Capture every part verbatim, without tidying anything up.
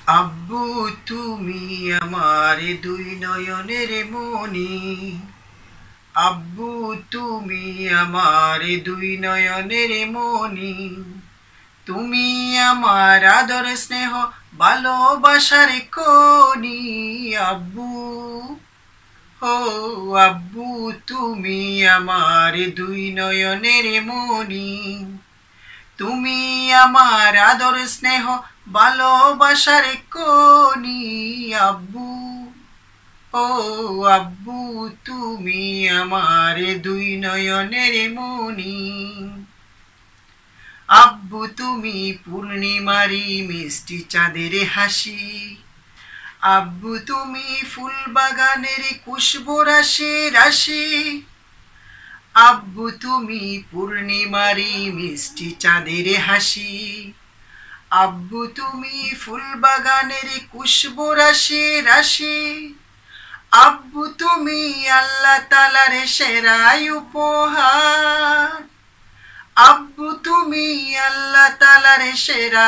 আব্বু তুমি আমার দুই নয়নের মনি, আব্বু তুমি আমার দুই নয়নের মনি, তুমি আমার আদর স্নেহ ভালোবাসার কোনি। আব্বু ও আব্বু তুমি আমার দুই নয়নের মনি, তুমি আমার আদর স্নেহ ভালোবাসার কোনি। আব্বু ও আব্বু তুমি আমার দুই নয়নের মনি, আব্বু তুমি পূর্ণিমারি মিষ্টি চাঁদের হাসি, আব্বু তুমি ফুল বাগানের খুশবু রাশি রাশি, আব্বু তুমি পূর্ণিমারি মিষ্টি চাঁদের হাসি, আব্বু তুমি ফুল বাগানের খুশবু রাশি রাশি, আব্বু তুমি আল্লাহ তাআলার সেরা উপহার, আব্বু তুমি আল্লাহ তাআলার সেরা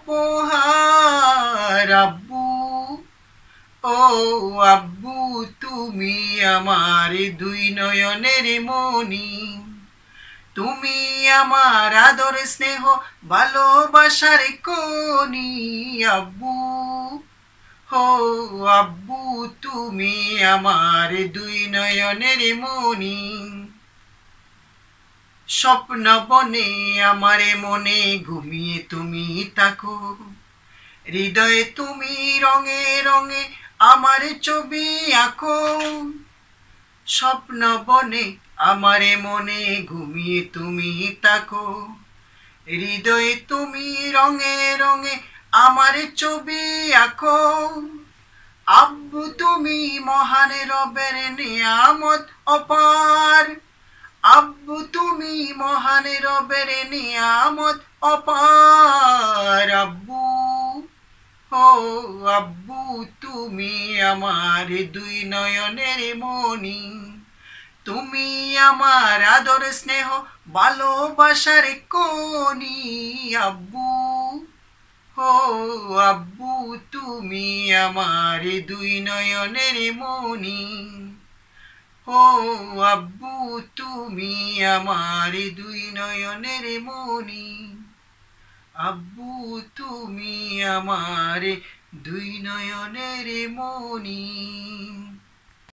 উপহার। আব্বু ও আব্বু তুমি আমার দুই নয়নের মনি, তুমি আমার আদর স্নেহ ভালোবাসার কোনি। আব্বু ও আব্বু তুমি আমার দুই নয়নের মনি, স্বপ্ন বনে আমার মনে ঘুমিয়ে তুমি থাকো, হৃদয়ে তুমি রঙে রঙে আমার ছবি আঁকো। স্বপ্ন বনে আমার মনে ঘুমিয়ে তুমি থাকো, হৃদয়ে তুমি রঙে রঙে আমার ছবি আঁকো। আব্বু তুমি মহান রবের নিয়ামত অপার, আব্বু তুমি মহান রবের নিয়ামত অপার। আব্বু ও আব্বু তুমি আমার দুই নয়নের মনি, তুমি আমার আদর স্নেহ ভালোবাসার কোনি। আব্বু ও আব্বু তুমি আমার দুই নয়নের মনি, ও আব্বু তুমি আমার দুই নয়নের মনি, আব্বু তুমি আমার দুই নয়নের মনি।